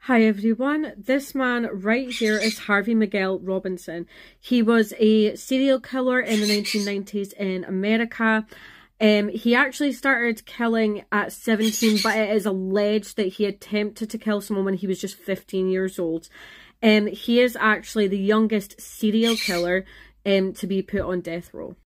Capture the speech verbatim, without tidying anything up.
Hi everyone, this man right here is Harvey Miguel Robinson. He was a serial killer in the nineteen nineties in America. Um, he actually started killing at seventeen, but it is alleged that he attempted to kill someone when he was just fifteen years old. Um, he is actually the youngest serial killer um, to be put on death row.